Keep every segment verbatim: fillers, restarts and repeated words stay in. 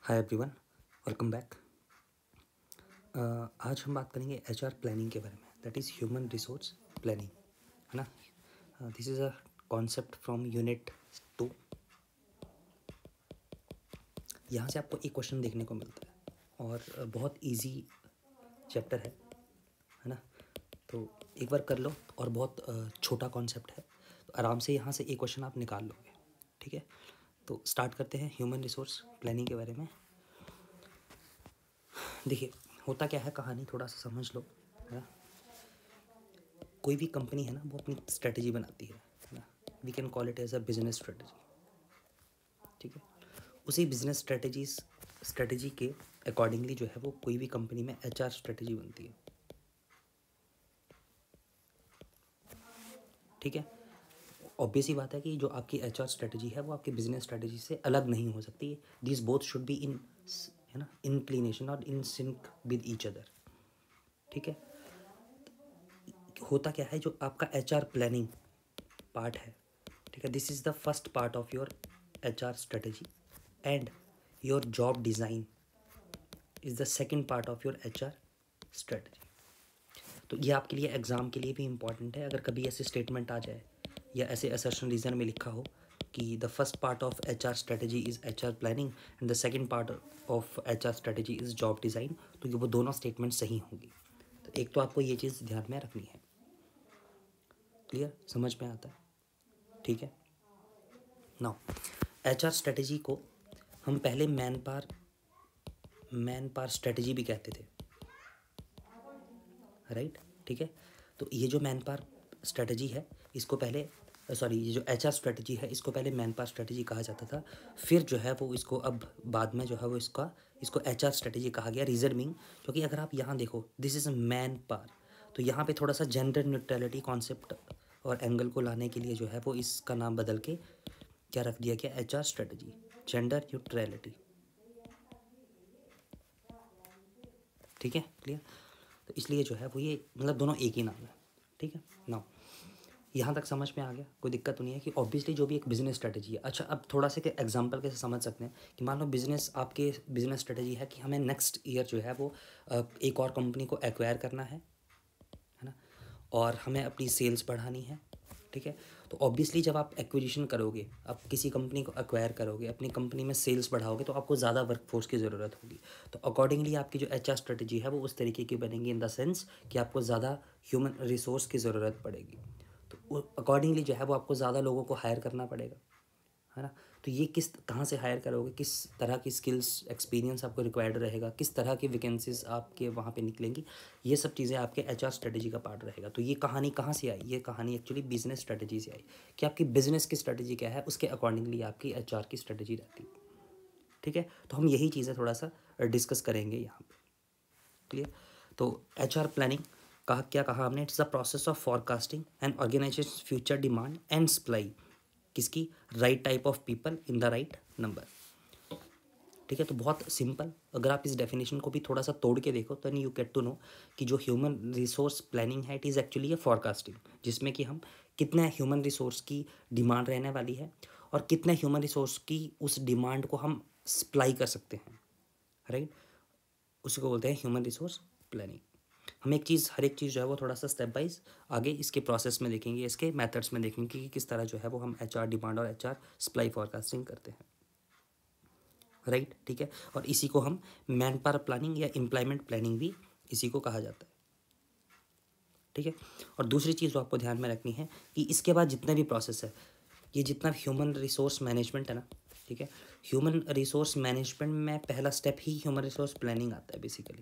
Hi everyone, welcome back. आज हम बात करेंगे एचआर प्लानिंग के बारे में, that is human resource planning, है ना। This is a concept from unit two. यहाँ से आपको एक क्वेश्चन देखने को मिलता है और uh, बहुत इजी चैप्टर है है ना। तो एक बार कर लो और बहुत uh, छोटा कॉन्सेप्ट है, तो आराम से यहाँ से एक क्वेश्चन आप निकाल लोगे। ठीक है, तो स्टार्ट करते हैं ह्यूमन रिसोर्स प्लानिंग के बारे में। देखिए, होता क्या है, कहानी थोड़ा सा समझ लो, है ना। कोई भी कंपनी है ना, वो अपनी स्ट्रेटजी बनाती है है ना। We can call it as a business strategy. ठीक है, उसी बिजनेस स्ट्रेटजीज स्ट्रेटजी के अकॉर्डिंगली जो है वो कोई भी कंपनी में एचआर स्ट्रेटजी बनती है। ठीक है, ऑब्वियस ही बात है कि जो आपकी एचआर स्ट्रेटजी है वो आपकी बिजनेस स्ट्रेटजी से अलग नहीं हो सकती। This both should be in, है ना, इंक्लिनेशन और in sync with each other. ठीक है, होता क्या है, जो आपका एचआर प्लानिंग पार्ट है, ठीक है, this is the first part of your HR strategy and your job design is the second part of your HR strategy. तो ये आपके लिए एग्ज़ाम के लिए भी इम्पॉर्टेंट है। अगर कभी ऐसे स्टेटमेंट आ जाए या ऐसे असर्शन रीजन में लिखा हो कि the first part of H R strategy is H R planning and the second part of H R strategy is job design, तो ये वो दोनों स्टेटमेंट सही होंगी। तो एक तो आपको ये चीज़ ध्यान में रखनी है। क्लियर, समझ में आता है? ठीक है, नाउ एच आर स्ट्रेटजी को हम पहले manpower manpower strategy भी कहते थे, राइट। ठीक है, तो ये जो मैन पावर स्ट्रेटजी है, इसको पहले सॉरी ये जो एच आर स्ट्रेटजी है, इसको पहले मैन पावर स्ट्रेटजी कहा जाता था। फिर जो है वो इसको अब बाद में जो है वो इसका इसको एच आर स्ट्रेटजी कहा गया, रीजन बीइंग क्योंकि अगर आप यहाँ देखो, दिस इज़ मैन पावर, तो यहाँ पे थोड़ा सा जेंडर न्यूट्रलिटी कॉन्सेप्ट और एंगल को लाने के लिए जो है वो इसका नाम बदल के क्या रख दिया गया, H R strategy, gender neutrality. ठीक है, क्लियर। तो इसलिए जो है वो ये मतलब दोनों एक ही नाम है। ठीक है, नाउ यहाँ तक समझ में आ गया, कोई दिक्कत तो नहीं है कि ऑब्वियसली जो भी एक बिजनेस स्ट्रेटजी है। अच्छा, अब थोड़ा सा एग्जांपल कैसे समझ सकते हैं कि मान लो बिजनेस आपके बिजनेस स्ट्रेटजी है कि हमें नेक्स्ट ईयर जो है वो एक और कंपनी को एक्वायर करना है है ना, और हमें अपनी सेल्स बढ़ानी है। ठीक है, तो ऑब्वियसली जब आप एक्विजिशन करोगे, आप किसी कंपनी को एक्वायर करोगे, अपनी कंपनी में सेल्स बढ़ाओगे, तो आपको ज़्यादा वर्कफोर्स की ज़रूरत होगी। तो अकॉर्डिंगली आपकी जो एच आर स्ट्रेटजी है वो उस तरीके की बनेगी, इन द सेंस कि आपको ज़्यादा ह्यूमन रिसोर्स की ज़रूरत पड़ेगी। तो अकॉर्डिंगली जो है वो आपको ज़्यादा लोगों को हायर करना पड़ेगा, है ना। तो ये किस कहाँ से हायर करोगे, किस तरह की स्किल्स एक्सपीरियंस आपको रिक्वायर्ड रहेगा, किस तरह की वैकेंसीज आपके वहाँ पे निकलेंगी, ये सब चीज़ें आपके एचआर स्ट्रेटजी का पार्ट रहेगा। तो ये कहानी कहाँ से आई, ये कहानी एक्चुअली बिजनेस स्ट्रेटजी से आई कि आपकी बिजनेस की स्ट्रेटजी क्या है, उसके अकॉर्डिंगली आपकी एचआर की स्ट्रेटजी रहती है। ठीक है, तो हम यही चीज़ें थोड़ा सा डिस्कस करेंगे यहाँ पर। क्लियर, तो एच आर प्लानिंग कहा, क्या कहा हमने, it's the process of forecasting and organisation future demand and supply, किसकी, right type of people in the right number. ठीक है, तो बहुत सिंपल, अगर आप इस डेफिनेशन को भी थोड़ा सा तोड़ के देखो तो यू गेट टू नो कि जो ह्यूमन रिसोर्स प्लानिंग है, it is actually a forecasting, जिसमें कि हम कितने ह्यूमन रिसोर्स की डिमांड रहने वाली है और कितने ह्यूमन रिसोर्स की उस डिमांड को हम सप्लाई कर सकते हैं, राइट। उसी को बोलते हैं ह्यूमन रिसोर्स प्लानिंग। हम एक चीज़ हर एक चीज़ जो है वो थोड़ा सा स्टेप वाइज आगे इसके प्रोसेस में देखेंगे, इसके मेथड्स में देखेंगे कि किस तरह जो है वो हम एच आर डिमांड और एच आर सप्लाई फॉरकास्टिंग करते हैं, राइट। ठीक है, और इसी को हम मैन पावर प्लानिंग या एम्प्लॉयमेंट प्लानिंग भी इसी को कहा जाता है। ठीक है, और दूसरी चीज़ जो आपको ध्यान में रखनी है कि इसके बाद जितने भी प्रोसेस है, ये जितना ह्यूमन रिसोर्स मैनेजमेंट है ना, ठीक है, ह्यूमन रिसोर्स मैनेजमेंट में पहला स्टेप ही ह्यूमन रिसोर्स प्लानिंग आता है बेसिकली।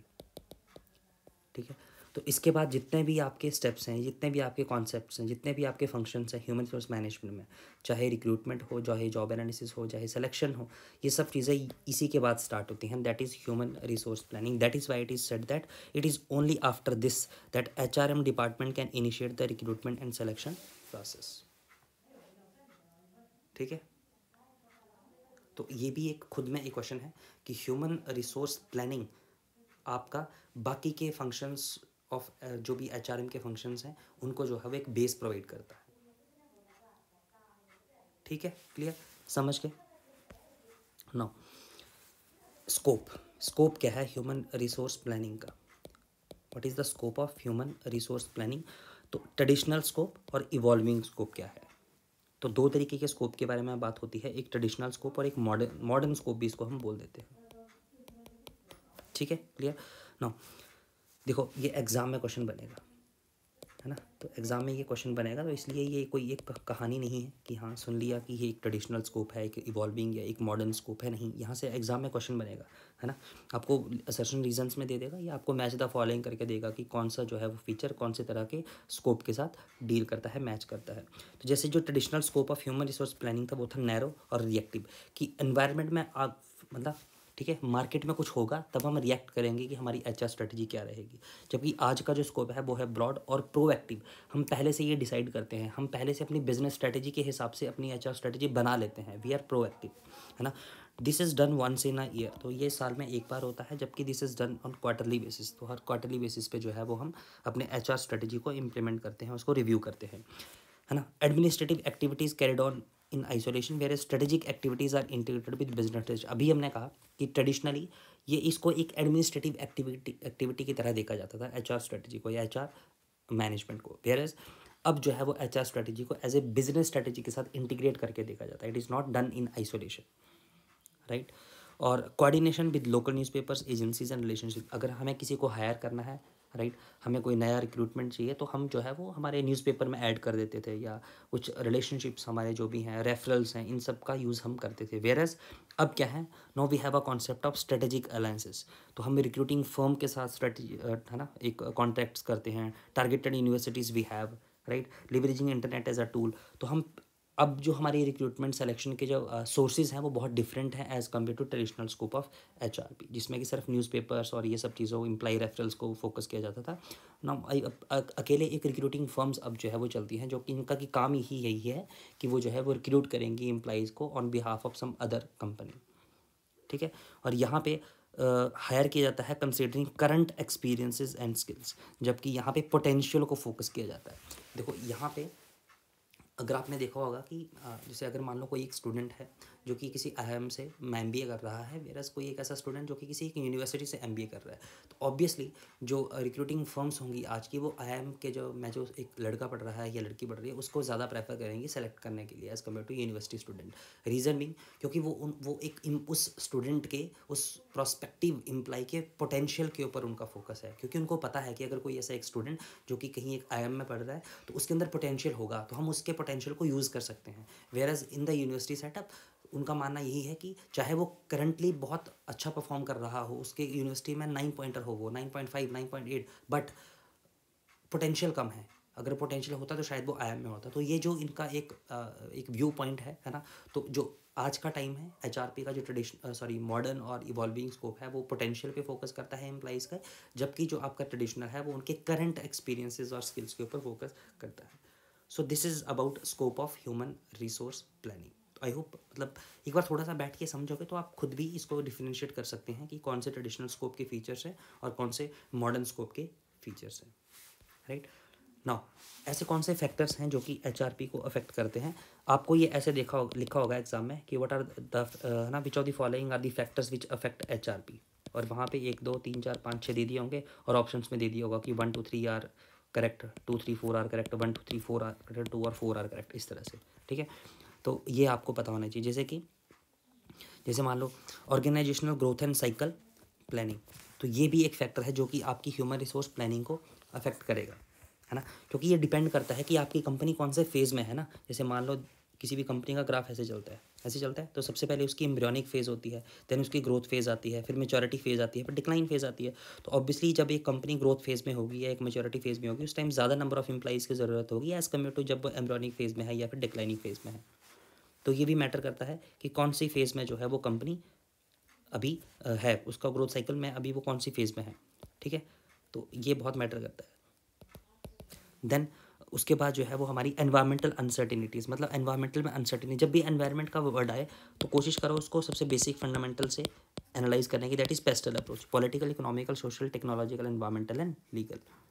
ठीक है, तो इसके बाद जितने भी आपके स्टेप्स हैं, जितने भी आपके कॉन्सेप्ट्स हैं, जितने भी आपके फंक्शंस हैं ह्यूमन रिसोर्स मैनेजमेंट में, चाहे रिक्रूटमेंट हो, चाहे जॉब एनालिसिस हो, चाहे सिलेक्शन हो, ये सब चीज़ें इसी के बाद स्टार्ट होती हैं। That is human resource planning. That is why it is said that it is only after this that H R M department can initiate the recruitment and selection process. ठीक है, तो ये भी एक खुद में एक क्वेश्चन है कि ह्यूमन रिसोर्स प्लानिंग आपका बाकी के फंक्शंस ऑफ जो भी एच आर एम के फंक्शंस हैं उनको जो है वो एक बेस प्रोवाइड करता है। ठीक है, क्लियर, समझ के। नाउ स्कोप, स्कोप क्या है ह्यूमन रिसोर्स प्लानिंग का? What is the scope of human resource planning? तो ट्रेडिशनल स्कोप और इवॉल्विंग स्कोप क्या है? तो दो तरीके के स्कोप के बारे में बात होती है, एक ट्रेडिशनल स्कोप और एक मॉडर्न मॉडर्न स्कोप भी इसको हम बोल देते हैं। ठीक है, क्लियर? नाउ देखो, ये एग्ज़ाम में क्वेश्चन बनेगा, है ना? तो एग्ज़ाम में ये क्वेश्चन बनेगा, तो इसलिए ये कोई एक कहानी नहीं है कि हाँ सुन लिया कि ये एक ट्रेडिशनल स्कोप है, एक इवॉल्विंग या एक मॉडर्न स्कोप है, नहीं। यहाँ से एग्ज़ाम में क्वेश्चन बनेगा, है ना? आपको असर्शन रीजंस में दे देगा या आपको मैच द फॉलोइंग करके देगा कि कौन सा जो है वो फीचर कौन से तरह के स्कोप के साथ डील करता है, मैच करता है। तो जैसे जो traditional scope of human resource planning था वो था नैरो और रिएक्टिव, कि एनवायरनमेंट में आप मतलब ठीक है, मार्केट में कुछ होगा तब हम रिएक्ट करेंगे कि हमारी एच आर स्ट्रेटजी क्या रहेगी। जबकि आज का जो स्कोप है वो है ब्रॉड और प्रोएक्टिव, हम पहले से ये डिसाइड करते हैं, हम पहले से अपनी बिजनेस स्ट्रेटजी के हिसाब से अपनी एच आर स्ट्रेटजी बना लेते हैं, वी आर प्रोएक्टिव, है ना? This is done once in a year, तो ये साल में एक बार होता है, जबकि this is done on quarterly basis, तो हर क्वार्टरली बेसिस पे जो है वो हम अपने एच आर स्ट्रेटजी को इम्प्लीमेंट करते हैं, उसको रिव्यू करते हैं, है ना? Administrative activities carried on in isolation where strategic activities are integrated with business. अभी हमने कहा कि ट्रेडिशनली ये इसको एक एडमिनिस्ट्रेटिव एक्टिविटी एक्टिविटी की तरह देखा जाता था, एच आर स्ट्रेटजी को या एच आर मैनेजमेंट को, वेयर एज अब जो है वो एच आर स्ट्रेटजी को एज ए बिजनेस स्ट्रेटजी के साथ इंटीग्रेट करके देखा जाता है। It is not done in isolation, right? और coordination with local newspapers, agencies and relationship, अगर हमें किसी को हायर करना है, राइट right? हमें कोई नया रिक्रूटमेंट चाहिए तो हम जो है वो हमारे न्यूज़पेपर में ऐड कर देते थे, या कुछ रिलेशनशिप्स हमारे जो भी हैं, रेफरल्स हैं, इन सब का यूज़ हम करते थे। वेयर एज अब क्या है, no we have a concept of strategic alliances, तो हम रिक्रूटिंग फर्म के साथ स्ट्रेटजी है ना एक कॉन्ट्रैक्ट्स करते हैं, targeted universities we have, right, leveraging internet as a tool. तो हम अब जो हमारी रिक्रूटमेंट सेलेक्शन के जो सोर्सेज हैं वो बहुत डिफरेंट हैं as compare to traditional scope of H R P, जिसमें कि सिर्फ न्यूज़पेपर्स और ये सब चीज़ों इम्प्लाई रेफरल्स को फोकस किया जाता था ना। अकेले एक रिक्रूटिंग फर्म्स अब जो है वो चलती हैं, जो कि इनका की काम ही यही है कि वो जो है वो रिक्रूट करेंगी एम्प्लॉइज़ को on behalf of some other company, ठीक है? और यहाँ पे हायर uh, किया जाता है considering current experiences and skills, जबकि यहाँ पे पोटेंशियल को फोकस किया जाता है। देखो यहाँ पे अगर आपने देखा होगा कि जैसे अगर मान लो कोई एक स्टूडेंट है जो कि किसी आई आई एम से एम बी ए कर रहा है, वेरस कोई एक ऐसा स्टूडेंट जो कि किसी एक यूनिवर्सिटी से एम बी ए कर रहा है, तो ऑब्वियसली जो रिक्रूटिंग फर्म्स होंगी आज की, वो आई आई एम के जो मैं जो एक लड़का पढ़ रहा है या लड़की पढ़ रही है उसको ज़्यादा प्रेफर करेंगी सेलेक्ट करने के लिए as compare to university student. Reason being क्योंकि वो उन वो एक उस स्टूडेंट के उस प्रॉस्पेक्टिव एम्प्लॉय के पोटेंशियल के ऊपर उनका फोकस है, क्योंकि उनको पता है कि अगर कोई ऐसा एक स्टूडेंट जो कि कहीं एक आई आई एम में पढ़ रहा है तो उसके अंदर पोटेंशियल होगा, तो हम उसके पोटेंशियल को यूज़ कर सकते हैं। Whereas in the university setup उनका मानना यही है कि चाहे वो करंटली बहुत अच्छा परफॉर्म कर रहा हो, उसके यूनिवर्सिटी में नाइन पॉइंटर हो, वो nine point five nine point eight, but potential कम है, अगर पोटेंशियल होता तो शायद वो आई एम में होता। तो ये जो इनका एक एक व्यू पॉइंट है है ना, तो जो आज का टाइम है एच आर पी का जो ट्रेडिशन सॉरी मॉडर्न और इवॉल्विंग स्कोप है वो पोटेंशियल पे फोकस करता है एम्प्लॉइज़ का, जबकि जो आपका ट्रेडिशनल है वो उनके करंट एक्सपीरियंसेस और स्किल्स के ऊपर फोकस करता है। So this is about scope of human resource planning. तो आई होप मतलब एक बार थोड़ा सा बैठ के समझोगे तो आप खुद भी इसको डिफरेंशिएट कर सकते हैं कि कौन से ट्रेडिशनल स्कोप के फीचर्स हैं और कौन से मॉडर्न स्कोप के फीचर्स हैं, राइट? नाउ ऐसे कौन से फैक्टर्स हैं जो कि एच आर पी को अफेक्ट करते हैं? आपको ये ऐसे देखा हो, लिखा होगा एग्जाम में कि व्हाट आर द ना which of the following are the factors which affect H R P, और वहाँ पे एक दो तीन चार पाँच छः दे दिए होंगे और ऑप्शंस में दे दिया होगा कि one two three are correct, two three four are correct, one two three four are correct, two और फोर आर करेक्ट, इस तरह से, ठीक है? तो ये आपको पता होना चाहिए। जैसे कि जैसे मान लो organisational growth and cycle planning, तो ये भी एक फैक्टर है जो कि आपकी ह्यूमन रिसोर्स प्लानिंग को अफेक्ट करेगा, है ना? क्योंकि ये डिपेंड करता है कि आपकी कंपनी कौन से फेज़ में है ना। जैसे मान लो किसी भी कंपनी का ग्राफ ऐसे चलता है, ऐसे चलता है, तो सबसे पहले उसकी एम्ब्रियोनिक फेज़ होती है, देन उसकी ग्रोथ फेज़ आती है, फिर मेच्योरिटी फेज़ आती है, फिर डिक्लाइन फेज़ आती है। तो ऑब्वियसली जब एक कंपनी ग्रोथ फेज़ में होगी या एक मेच्योरिटी फेज़ में होगी, उस टाइम ज़्यादा नंबर ऑफ एम्प्लॉइज़ की ज़रूरत होगी एज़ कम्पेयर टू जब एम्ब्रियोनिक फेज़ में है या फिर डिक्लाइनिंग फेज़ में है। तो ये भी मैटर करता है कि कौन सी फेज़ में जो है वो कंपनी अभी है, उसका ग्रोथ साइकिल में अभी वो कौन सी फेज़ में है, ठीक है? तो ये बहुत मैटर करता है। देन उसके बाद जो है वो हमारी एनवायरमेंटल अनसर्टिनिटीज़, मतलब एनवायरमेंटल में अनसर्टिनिटी, जब भी एनवायरमेंट का वर्ड आए तो कोशिश करो उसको सबसे बेसिक फंडामेंटल से एनालाइज करने की, that is PESTLE approach, political, economical, social, technological, environmental and legal.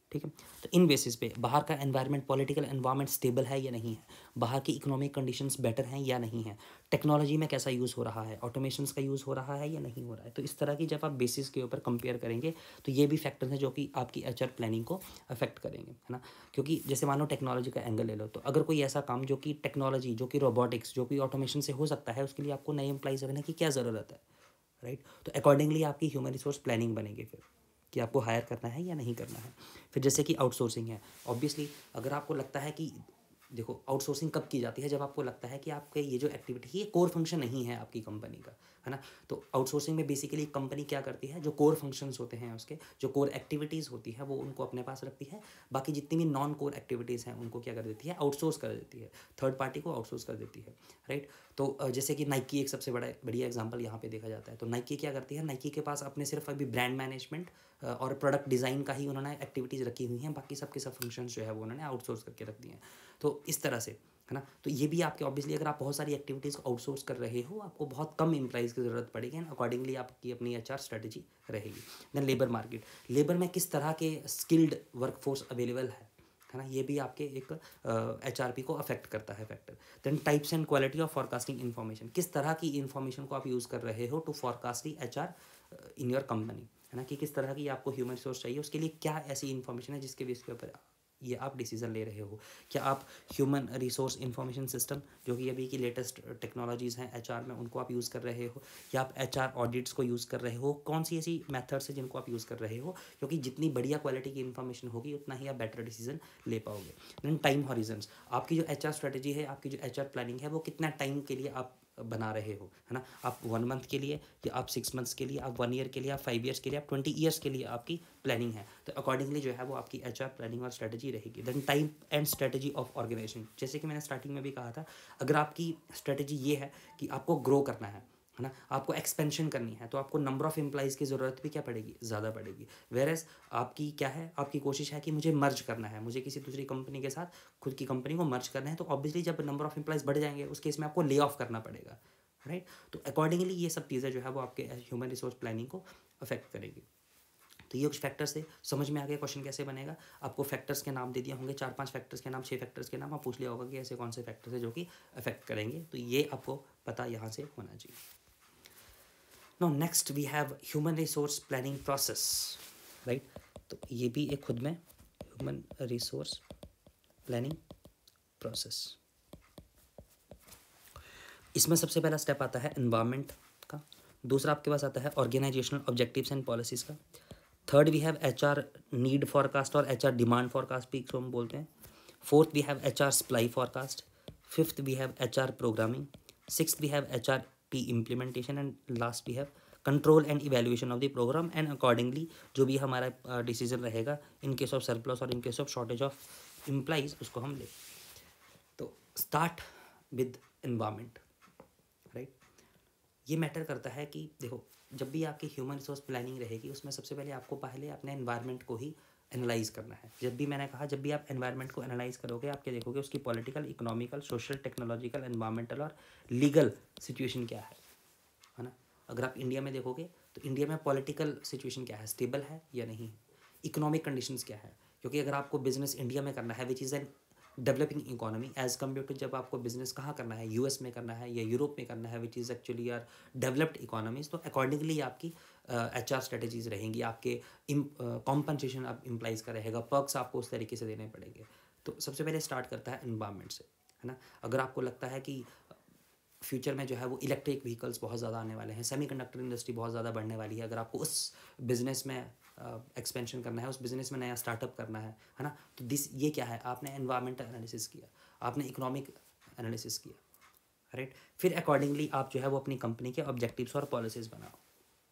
ठीक है। तो इन बेसिस पे बाहर का एनवायरनमेंट, पॉलिटिकल एनवायरनमेंट स्टेबल है या नहीं है, बाहर की इकोनॉमिक कंडीशंस बेटर हैं या नहीं है, टेक्नोलॉजी में कैसा यूज़ हो रहा है, ऑटोमेशंस का यूज़ हो रहा है या नहीं हो रहा है। तो इस तरह की जब आप बेसिस के ऊपर कंपेयर करेंगे तो ये भी फैक्टर्स हैं जो कि आपकी एच आर प्लानिंग को अफेक्ट करेंगे, है ना। क्योंकि जैसे मान लो टेक्नोलॉजी का एंगल ले लो, तो अगर कोई ऐसा काम जो कि टेक्नोलॉजी, जो कि रोबोटिक्स, जो कि ऑटोमेशन से हो सकता है, उसके लिए आपको नए एम्प्लॉइज रखने की क्या ज़रूरत है, राइट। तो अकॉर्डिंगली आपकी ह्यूमन रिसोर्स प्लानिंग बनेगी फिर कि आपको हायर करना है या नहीं करना है। फिर जैसे कि आउटसोर्सिंग है, ऑब्वियसली अगर आपको लगता है कि देखो आउटसोर्सिंग कब की जाती है, जब आपको लगता है कि आपके ये जो एक्टिविटी है ये कोर फंक्शन नहीं है आपकी कंपनी का, है ना। तो आउटसोर्सिंग में बेसिकली कंपनी क्या करती है, जो कोर फंक्शंस होते हैं उसके, जो कोर एक्टिविटीज़ होती है वो उनको अपने पास रखती है, बाकी जितनी भी नॉन कोर एक्टिविटीज़ हैं उनको क्या कर देती है, आउटसोर्स कर देती है, थर्ड पार्टी को आउटसोर्स कर देती है, राइट। तो जैसे कि नाइकी एक सबसे बड़ा बढ़िया एग्जाम्पल यहाँ पे देखा जाता है। तो नाइकी क्या करती है, नाइकी के पास अपने सिर्फ अभी ब्रांड मैनेजमेंट और प्रोडक्ट डिज़ाइन का ही उन्होंने एक्टिविटीज़ रखी हुई हैं, बाकी सब के सब फंक्शंस जो है वो उन्होंने आउटसोर्स करके रख दिए हैं। तो इस तरह से, है ना। तो ये भी आपके ऑब्वियसली अगर आप बहुत सारी एक्टिविटीज़ को आउटसोर्स कर रहे हो, आपको बहुत कम एम्प्लॉइज़ की ज़रूरत पड़ेगी एंड अकॉर्डिंगली आपकी अपनी एच आर स्ट्रेटेजी रहेगी। देन लेबर मार्केट, लेबर में किस तरह के स्किल्ड वर्कफोर्स अवेलेबल है, है ना, ये भी आपके एक एच आर पी को अफेक्ट करता है factor. Then types and quality of forecasting information, किस तरह की इन्फॉर्मेशन को आप यूज़ कर रहे हो to forecast the H R in your company, है ना, कि किस तरह की आपको ह्यूमन रिसोर्स चाहिए, उसके लिए क्या ऐसी इन्फॉर्मेशन है जिसके बेस के ऊपर ये आप डिसीजन ले रहे हो। क्या आप ह्यूमन रिसोर्स इंफॉर्मेशन सिस्टम, जो कि अभी की लेटेस्ट टेक्नोलॉजीज़ हैं एचआर में, उनको आप यूज़ कर रहे हो, या आप एचआर ऑडिट्स को यूज़ कर रहे हो, कौन सी ऐसी मेथड्स हैं जिनको आप यूज़ कर रहे हो, क्योंकि जितनी बढ़िया क्वालिटी की इन्फॉर्मेशन होगी उतना ही आप बेटर डिसीजन ले पाओगे। देन टाइम हॉरिजन्स, आपकी जो एचआर स्ट्रेटेजी है, आपकी जो एचआर प्लानिंग है, वो कितना टाइम के लिए आप बना रहे हो, है ना। आप वन मंथ के लिए, या आप सिक्स मंथ्स के लिए, आप वन ईयर के लिए, आप फाइव ईयर्स के लिए, आप ट्वेंटी ईयर्स के लिए आपकी प्लानिंग है। तो अकॉर्डिंगली जो है वो आपकी एच आर प्लानिंग और स्ट्रेटजी रहेगी। Then time and strategy of organisation, जैसे कि मैंने स्टार्टिंग में भी कहा था, अगर आपकी स्ट्रेटजी ये है कि आपको ग्रो करना है, है ना, आपको एक्सपेंशन करनी है, तो आपको नंबर ऑफ एम्प्लॉइज़ की ज़रूरत भी क्या पड़ेगी, ज़्यादा पड़ेगी। वेरएज आपकी क्या है, आपकी कोशिश है कि मुझे मर्ज करना है, मुझे किसी दूसरी कंपनी के साथ खुद की कंपनी को मर्ज करना है, तो ऑब्वियसली जब नंबर ऑफ एम्प्लॉइज़ बढ़ जाएंगे उस केस में आपको ले ऑफ करना पड़ेगा, राइट। तो अकॉर्डिंगली ये सब चीज़ें जो है वो आपके ह्यूमन रिसोर्स प्लानिंग को अफेक्ट करेगी। तो ये कुछ फैक्टर्स से समझ में आ गया क्वेश्चन कैसे बनेगा। आपको फैक्टर्स के नाम दे दिए होंगे, चार पांच फैक्टर्स के नाम, छः फैक्टर्स के नाम, आप पूछ लिया होगा कि ऐसे कौन से फैक्टर्स है जो कि अफेक्ट करेंगे, तो ये आपको पता यहाँ से होना चाहिए। Now next we have human resource planning process, right. तो ये भी एक खुद में ह्यूमन रिसोर्स प्लानिंग प्रोसेस। इसमें सबसे पहला स्टेप आता है एनवायरनमेंट का, दूसरा आपके पास आता है ऑर्गेनाइजेशनल ऑब्जेक्टिव्स एंड पॉलिसीज़ का, third we have H R need forecast और एच आर डिमांड फॉरकास्ट भी इसको हम बोलते हैं, fourth we have H R supply forecast, fifth we have H R programming, sixth we have H R T implementation, and last we have control and evaluation of the programme, and accordingly जो भी हमारा decision रहेगा इन case of surplus और in case of shortage of employees उसको हम ले। तो start with environment, right. ये मैटर करता है कि देखो जब भी आपकी ह्यूमन रिसोर्स प्लानिंग रहेगी उसमें सबसे पहले आपको पहले अपने एनवायरनमेंट को ही एनालाइज करना है। जब भी मैंने कहा जब भी आप एनवायरनमेंट को एनालाइज करोगे आप क्या देखोगे, उसकी political, economical, social, technological, environmental और लीगल सिचुएशन क्या है, है ना। अगर आप इंडिया में देखोगे तो इंडिया में पॉलिटिकल सिचुएशन क्या है, स्टेबल है या नहीं, इकोनॉमिक कंडीशंस क्या है, क्योंकि अगर आपको बिजनेस इंडिया में करना है which is an developing economy as compare to जब आपको बिजनेस कहाँ करना है, यूएस में करना है या यूरोप में करना है which is actually are developed economies, तो अकॉर्डिंगली आपकी एच आर स्ट्रेटेजीज रहेंगी, आपके कॉम्पनसेशन आप इम्प्लाइज का रहेगा, पर्क्स आपको उस तरीके से देने पड़ेंगे। तो सबसे पहले स्टार्ट करता है एनवायरनमेंट से, है ना। अगर आपको लगता है कि फ्यूचर में जो है वो इलेक्ट्रिक व्हीकल्स बहुत ज़्यादा आने वाले हैं, सेमीकंडक्टर इंडस्ट्री बहुत ज़्यादा बढ़ने वाली है, अगर आपको उस बिज़नेस में एक्सपेंशन uh, करना है, उस बिज़नेस में नया स्टार्टअप करना है, है ना, तो दिस ये क्या है, आपने एनवायरमेंटल एनालिसिस किया, आपने इकोनॉमिक एनालिसिस किया, राइट। फिर अकॉर्डिंगली आप जो है वो अपनी कंपनी के ऑब्जेक्टिव्स और पॉलिसीज़ बनाओ,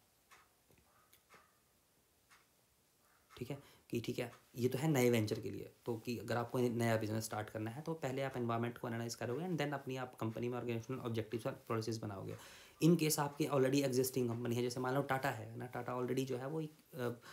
ठीक है, कि ठीक है ये तो है नए वेंचर के लिए, तो कि अगर आपको नया बिजनेस स्टार्ट करना है तो पहले आप एनवायरनमेंट को एनालाइज करोगे एंड देन अपनी आप कंपनी में ऑर्गेनाइजेशनल ऑब्जेक्टिव्स और पॉलिसीज़ बनाओगे। इन केस आपकी ऑलरेडी एग्जिस्टिंग कंपनी है, जैसे मान लो टाटा है ना, टाटा ऑलरेडी जो है वो एक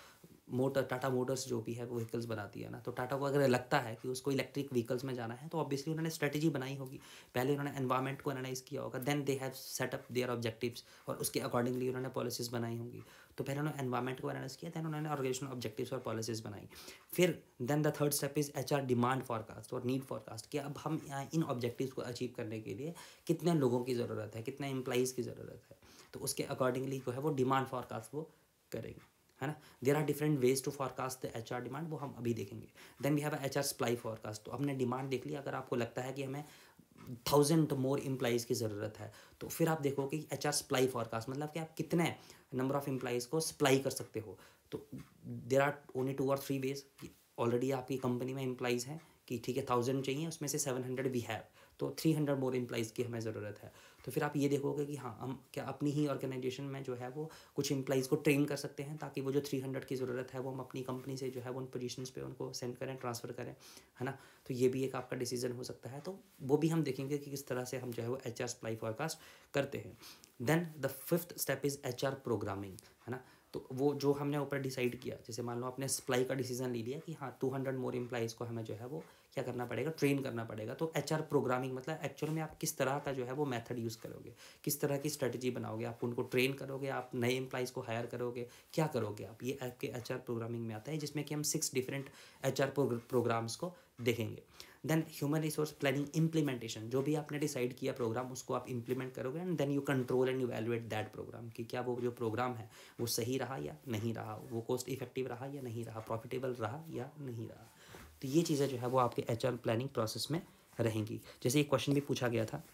मोटर टाटा मोटर्स जो भी है वो व्हीकल्स बनाती है ना, तो टाटा को अगर लगता है कि उसको इलेक्ट्रिक व्हीकल्स में जाना है तो ऑब्वियसली उन्होंने स्ट्रेटजी बनाई होगी, पहले उन्होंने एनवायरनमेंट को एनालाइज किया होगा, then they have set up their objectives और उसके अकॉर्डिंगली उन्होंने पॉलिसीज़ बनाई होंगी। तो पहले उन्होंने एनवायरनमेंट को एनालाइज किया, देन उन्होंने ऑर्गेनाइजेशन ऑब्जेक्टिव्स और पॉलिसीज़ बनाई। फिर then the third step is H R demand forecast और नीड फॉरकास्ट, कि अब हम इन ऑब्जेक्टिव्स को अचीव करने के लिए कितने लोगों की ज़रूरत है, कितने एम्प्लॉइज़ की ज़रूरत है, तो उसके अकॉर्डिंगली जो है वो डिमांड फॉरकास्ट वो करेंगे, है ना। There are different ways to forecast the H R demand, वो हम अभी देखेंगे। Then we have H R supply forecast, तो हमने डिमांड देख लिया, अगर आपको लगता है कि हमें थाउजेंड मोर एम्प्लॉइज़ की ज़रूरत है तो फिर आप देखो कि एच आर सप्लाई फॉरकास्ट मतलब कि आप कितने नंबर ऑफ एम्प्लॉइज़ को सप्लाई कर सकते हो। तो देर आर ओनली टू और थ्री वेज, ऑलरेडी आपकी कंपनी में एम्प्लॉइज़ हैं कि ठीक है थाउजेंड चाहिए, उसमें से सेवन हंड्रेड वी हैव, तो थ्री हंड्रेड मोर एम्प्लॉइज़ की हमें ज़रूरत है। तो फिर आप ये देखोगे कि हाँ हम क्या अपनी ही ऑर्गेनाइजेशन में जो है वो कुछ एम्प्लॉइज़ को ट्रेन कर सकते हैं ताकि वो जो थ्री हंड्रेड की ज़रूरत है वो हम अपनी कंपनी से जो है वो उन पोजीशंस पे उनको सेंड करें, ट्रांसफ़र करें, है ना। तो ये भी एक आपका डिसीजन हो सकता है, तो वो भी हम देखेंगे कि किस तरह से हम जो है वो एच आर सप्लाई फॉरकास्ट करते हैं। Then the fifth step is H R programming, है ना। तो वो जो हमने ऊपर डिसाइड किया, जैसे मान लो आपने सप्लाई का डिसीजन ले लिया कि हाँ टू हंड्रेड मोर एम्प्लॉइज़ को हमें जो है वो क्या करना पड़ेगा, ट्रेन करना पड़ेगा। तो एच आर प्रोग्रामिंग मतलब एक्चुअल में आप किस तरह का जो है वो मेथड यूज़ करोगे, किस तरह की स्ट्रेटजी बनाओगे, आप उनको ट्रेन करोगे, आप नए एम्प्लॉइज़ को हायर करोगे, क्या करोगे आप, ये आपके एच आर प्रोग्रामिंग में आता है, जिसमें कि हम six different H R programmes को देखेंगे। Then human resource planning implementation, जो भी आपने डिसाइड किया प्रोग्राम उसको आप इम्प्लीमेंट करोगे, and then you control and evaluate that programme, कि क्या वो जो प्रोग्राम है वो सही रहा या नहीं रहा, वो कॉस्ट इफेक्टिव रहा या नहीं रहा, प्रॉफिटेबल रहा या नहीं रहा। तो ये चीज़ें जो है वो आपके एच आर प्लानिंग प्रोसेस में रहेंगी। जैसे एक क्वेश्चन भी पूछा गया था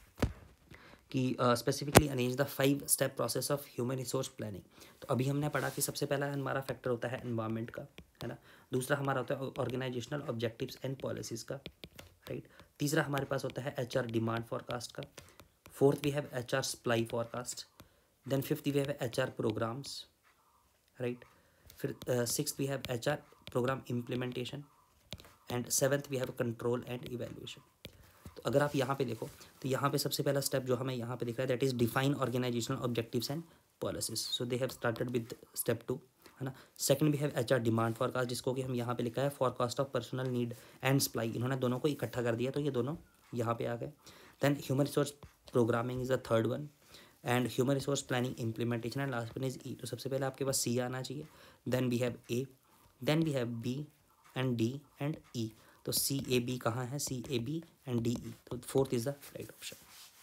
कि specifically arrange the five step process of human resource planning. तो अभी हमने पढ़ा कि सबसे पहला हमारा फैक्टर होता है एनवायरनमेंट का, है ना। दूसरा हमारा होता है ऑर्गेनाइजेशनल ऑब्जेक्टिव्स एंड पॉलिसीज़ का, राइट। तीसरा हमारे पास होता है एच आर डिमांड फॉरकास्ट का। Fourth we have H R supply forecast. Then fifth we have H R programmes, right. फिर sixth we have H R programme implementation, and seventh we have control and evaluation. तो अगर आप यहाँ पे देखो तो यहाँ पे सबसे पहला स्टेप जो हमें यहाँ पे दिख रहा है that is define organisational objectives and policies. So they have started with step two, है ना। Second we have H R demand forecast, जिसको कि हम यहाँ पे लिखा है forecast of personnel need and supply, इन्होंने दोनों को इकट्ठा कर दिया तो ये दोनों यहाँ पे आ गए। Then human resource programming is the third one, and human resource planning implementation, and last one is E. तो सबसे पहले आपके पास सी आना चाहिए, then we have A, then we have B and D and E. तो C A B कहाँ है, C A B and D E, तो fourth is the right option,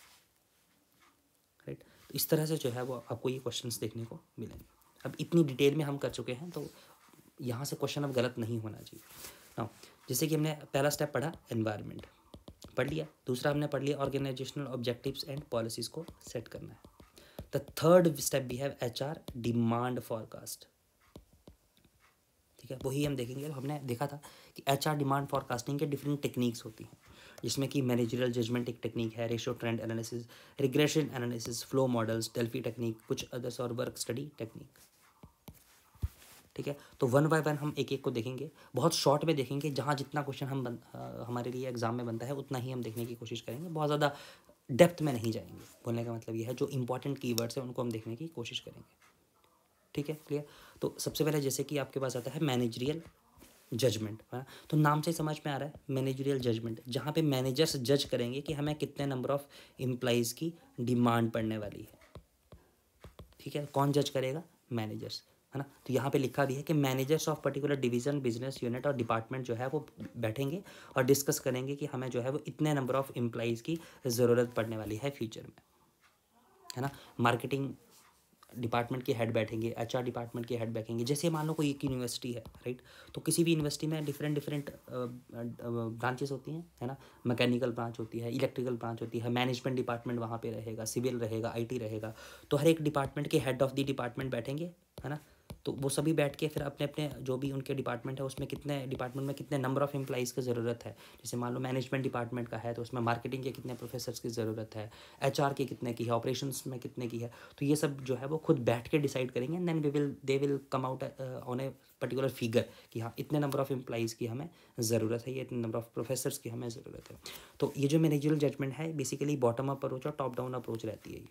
right. तो इस तरह से जो है वो आपको ये क्वेश्चंस देखने को मिलेंगे। अब इतनी डिटेल में हम कर चुके हैं तो यहाँ से क्वेश्चन अब गलत नहीं होना चाहिए ना। जैसे कि हमने पहला स्टेप पढ़ा एनवायरनमेंट पढ़ लिया, दूसरा हमने पढ़ लिया ऑर्गेनाइजेशनल ऑब्जेक्टिव्स एंड पॉलिसीज़ को सेट करना है। The third step we have H R demand forecast, ठीक है। वही हम देखेंगे, हमने देखा था कि एच आर डिमांड फॉरकास्टिंग के डिफरेंट टेक्निक्स होती हैं, जिसमें कि मैनेजरियल जजमेंट एक टेक्निक है, ratio trend analysis, regression analysis, flow models, Delphi technique, कुछ अदर्स और वर्क स्टडी टेक्निक, ठीक है। तो वन बाय वन हम एक एक को देखेंगे, बहुत शॉर्ट में देखेंगे, जहाँ जितना क्वेश्चन हम बन, आ, हमारे लिए एग्जाम में बनता है उतना ही हम देखने की कोशिश करेंगे, बहुत ज़्यादा डेप्थ में नहीं जाएंगे। बोलने का मतलब ये है जो इंपॉर्टेंट कीवर्ड्स हैं उनको हम देखने की कोशिश करेंगे, ठीक है, क्लियर। तो सबसे पहले जैसे कि आपके पास आता है मैनेजरियल जजमेंट, है। तो नाम से समझ में आ रहा है मैनेजरियल जजमेंट, जहाँ पे मैनेजर्स जज करेंगे कि हमें कितने नंबर ऑफ एम्प्लॉइज़ की डिमांड पड़ने वाली है, ठीक है। कौन जज करेगा, मैनेजर्स, है ना। तो यहाँ पे लिखा भी है कि managers of particular division, business unit और डिपार्टमेंट जो है वो बैठेंगे और डिस्कस करेंगे कि हमें जो है वो इतने नंबर ऑफ एम्प्लॉइज़ की ज़रूरत पड़ने वाली है फ्यूचर में, है ना। मार्केटिंग डिपार्टमेंट के हेड बैठेंगे, एचआर डिपार्टमेंट के हेड बैठेंगे। जैसे मान लो कोई एक यूनिवर्सिटी है, राइट, तो किसी भी यूनिवर्सिटी में डिफरेंट डिफरेंट ब्रांचेस होती हैं, है ना। मैकेनिकल ब्रांच होती है, इलेक्ट्रिकल ब्रांच होती है, मैनेजमेंट डिपार्टमेंट वहाँ पे रहेगा, सिविल रहेगा, आईटी रहेगा। तो हर एक डिपार्टमेंट के हेड ऑफ द डिपार्टमेंट बैठेंगे, है ना। तो वो सभी बैठ के फिर अपने अपने जो भी उनके डिपार्टमेंट है उसमें कितने डिपार्टमेंट में कितने नंबर ऑफ एम्प्लॉइज़ की ज़रूरत है। जैसे मान लो मैनेजमेंट डिपार्टमेंट का है तो उसमें मार्केटिंग के कितने प्रोफेसर्स की ज़रूरत है, एचआर के कितने की है, ऑपरेशंस में कितने की है। तो ये सब जो है वो खुद बैठ के डिसाइड करेंगे, and then we will they will come out on a particular figure कि हाँ इतने नंबर ऑफ एम्प्लॉइज़ की हमें ज़रूरत है, ये इतने नंबर ऑफ प्रोफेसर्स की हमें ज़रूरत है। तो ये जो मैनेजरियल जजमेंट है बेसिकली बॉटम अप अप्रोच और टॉप डाउन अप्रोच रहती है ये,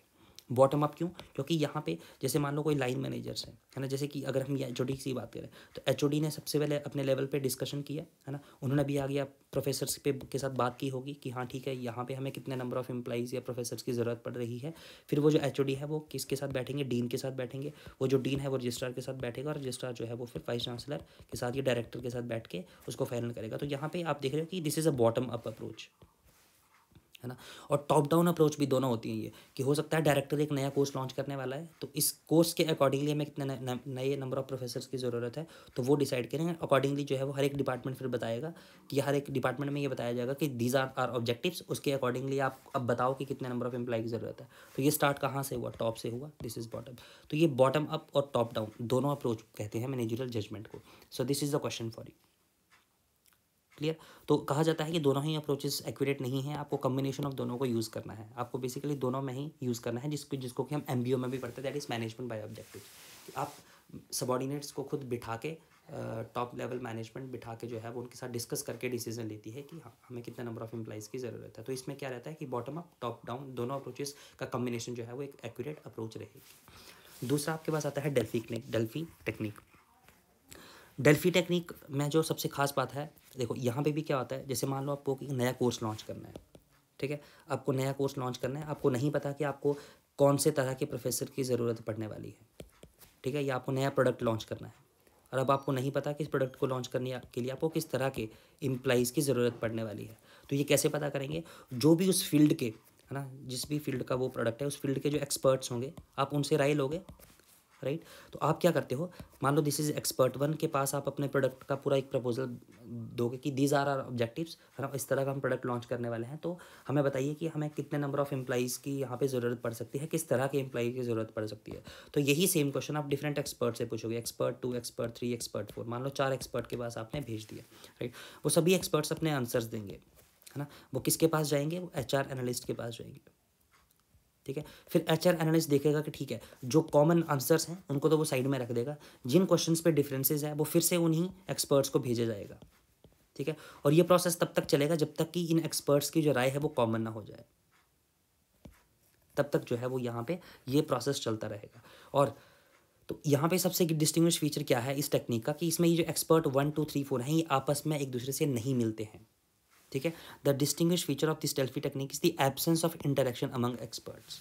बॉटम अप क्यों? क्योंकि यहाँ पे जैसे मान लो कोई लाइन मैनेजर्स है है ना, जैसे कि अगर हम एच ओ डी की बात करें तो एच ओ डी ने सबसे पहले अपने लेवल पे डिस्कशन किया है ना, उन्होंने भी आ गया प्रोफेसर्स पे के साथ बात की होगी कि हाँ ठीक है यहाँ पे हमें कितने नंबर ऑफ एम्प्लॉइज़ या प्रोफेसर्स की ज़रूरत पड़ रही है। फिर वो जो एच ओ डी है वो किसके साथ बैठेंगे? डीन के साथ बैठेंगे। वो जो डीन है वो रजिस्ट्रार के साथ बैठेगा और रजिस्ट्रार जो है वो फिर वाइस चांसलर के साथ या डायरेक्टर के साथ बैठ के उसको फाइनल करेगा। तो यहाँ पे आप देख रहे हो कि this is a bottom up approach, है ना। और टॉप डाउन अप्रोच भी दोनों होती हैं ये, कि हो सकता है डायरेक्टर एक नया कोर्स लॉन्च करने वाला है, तो इस कोर्स के अकॉर्डिंगली हमें कितने नए नंबर ऑफ प्रोफेसर्स की ज़रूरत है, तो वो डिसाइड करेंगे। अकॉर्डिंगली जो है वो हर एक डिपार्टमेंट फिर बताएगा कि हर एक डिपार्टमेंट में ये बताया जाएगा कि दीज आर आर ऑब्जेक्टिव्स, उसके अकॉर्डिंगली आप अब बताओ कि कितने नंबर ऑफ एम्प्लॉय की ज़रूरत है। तो ये स्टार्ट कहाँ से हुआ? टॉप से हुआ। This is bottom. तो ये बॉटम अप और टॉप डाउन दोनों अप्रोच कहते हैं मैनेजरियल जजमेंट को। So this is the question for you. Clear? तो कहा जाता है कि दोनों ही अप्रोचेस एक्यूरेट नहीं है, आपको कॉम्बिनेशन ऑफ दोनों को यूज़ करना है। आपको बेसिकली दोनों में ही यूज़ करना है, जिसको जिसको कि हम एमबीओ में भी पढ़ते हैं, that is management by objective. आप सबॉर्डिनेट्स को खुद बिठा के टॉप लेवल मैनेजमेंट बिठा के जो है वो उनके साथ डिस्कस करके डिसीजन लेती है कि हाँ हमें कितने नंबर ऑफ एम्प्लॉइज़ की ज़रूरत है। तो इसमें क्या रहता है कि बॉटम अप टॉप डाउन दोनों अप्रोचेस का कॉम्बिनेशन जो है वो एक एक्यूरेट अप्रोच रहेगी। दूसरा आपके पास आता है Delphi technique. Delphi technique Delphi technique में जो सबसे खास बात है, देखो यहाँ पे भी क्या होता है, जैसे मान लो आपको एक नया कोर्स लॉन्च करना है, ठीक है, आपको नया कोर्स लॉन्च करना है, आपको नहीं पता कि आपको कौन से तरह के प्रोफेसर की ज़रूरत पड़ने वाली है, ठीक है, या आपको नया प्रोडक्ट लॉन्च करना है, और अब आपको नहीं पता कि इस प्रोडक्ट को लॉन्च करने के लिए आपको किस तरह के एम्प्लॉइज़ की ज़रूरत पड़ने वाली है। तो ये कैसे पता करेंगे? जो भी उस फील्ड के, है ना, जिस भी फील्ड का वो प्रोडक्ट है, उस फील्ड के जो एक्सपर्ट्स होंगे, आप उनसे राय लोगे, राइट। तो आप क्या करते हो, मान लो दिस इज एक्सपर्ट वन के पास आप अपने प्रोडक्ट का पूरा एक प्रपोजल दोगे कि दीज आर आर ऑब्जेक्टिव्स, है ना, इस तरह का हम प्रोडक्ट लॉन्च करने वाले हैं, तो हमें बताइए कि हमें कितने नंबर ऑफ एम्प्लॉइज़ की यहाँ पे ज़रूरत पड़ सकती है, किस तरह के एम्प्लॉई की ज़रूरत पड़ सकती है। तो यही सेम क्वेश्चन आप डिफरेंट एक्सपर्ट से पूछोगे, expert two, expert three, expert four, मान लो चार एक्सपर्ट के पास आपने भेज दिया, राइट। वो सभी एक्सपर्ट्स अपने आंसर्स देंगे, है ना। वो किसके पास जाएंगे? वो एच आर एनालिस्ट के पास जाएंगे, ठीक है। फिर एच आर एनालिस्ट देखेगा कि ठीक है, जो कॉमन आंसर्स हैं उनको तो वो साइड में रख देगा, जिन क्वेश्चंस पे डिफरेंसेस है वो फिर से उन्हीं एक्सपर्ट्स को भेजा जाएगा, ठीक है। और ये प्रोसेस तब तक चलेगा जब तक कि इन एक्सपर्ट्स की जो राय है वो कॉमन ना हो जाए, तब तक जो है वो यहाँ पे ये प्रोसेस चलता रहेगा। और तो यहाँ पे सबसे डिस्टिंग्विश फीचर क्या है इस टेक्निक का, कि इसमें ये जो expert one two three four हैं ये आपस में एक दूसरे से नहीं मिलते हैं, ठीक है। The distinguish feature of this Delphi technique is the absence of interaction among experts,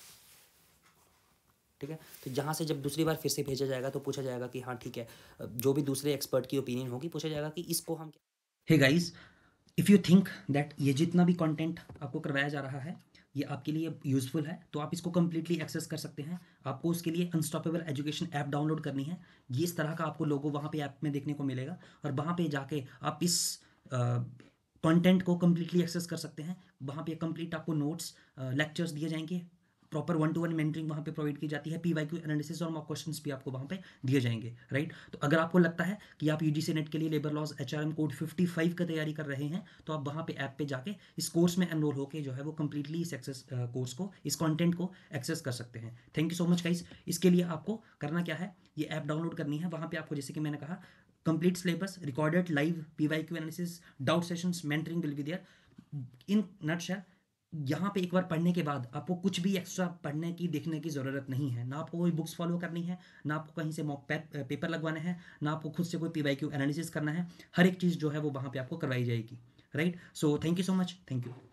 ठीक है। तो जहाँ से जब दूसरी बार फिर से भेजा जाएगा तो पूछा जाएगा कि हाँ ठीक है, जो भी दूसरे एक्सपर्ट की ओपिनियन होगी, पूछा जाएगा कि इसको हम, hey guys, if you think that ये जितना भी कंटेंट आपको करवाया जा रहा है ये आपके लिए यूज़फुल है, तो आप इसको कम्प्लीटली एक्सेस कर सकते हैं। आपको उसके लिए अनस्टॉपेबल एजुकेशन ऐप डाउनलोड करनी है। ये इस तरह का आपको लोगो वहाँ पे ऐप में देखने को मिलेगा, और वहाँ पे जाके आप इस कंटेंट को कम्प्लीटली एक्सेस कर सकते हैं। वहाँ पे कंप्लीट आपको नोट्स, लेक्चर्स दिए जाएंगे, proper one to one mentoring वहाँ पे प्रोवाइड की जाती है, पी वाई क्यू एनालिसिस और मॉक क्वेश्चंस भी आपको वहाँ पे दिए जाएंगे, राइट। तो अगर आपको लगता है कि आप यूजीसी नेट के लिए labour laws H R M code fifty five का तैयारी कर रहे हैं, तो आप वहाँ पे ऐप पे जाके इस कोर्स में एनरोल होकर जो है वो कम्प्लीटली इस एक्सेस कोर्स को, इस कॉन्टेंट को एक्सेस कर सकते हैं। Thank you so much guys. इसके लिए आपको करना क्या है, ये ऐप डाउनलोड करनी है। वहाँ पे आपको, जैसे कि मैंने कहा, complete syllabus, recorded live P Y Q analysis, doubt sessions, mentoring will be there. In nutshell यहाँ पे एक बार पढ़ने के बाद आपको कुछ भी एक्स्ट्रा पढ़ने की, देखने की ज़रूरत नहीं है। ना आपको कोई बुक्स फॉलो करनी है, ना आपको कहीं से मॉक पेपर लगवाने हैं, ना आपको खुद से कोई पी वाई क्यू एनालिसिस करना है। हर एक चीज़ जो है वो वहाँ पे आपको करवाई जाएगी, right. So thank you so much, thank you.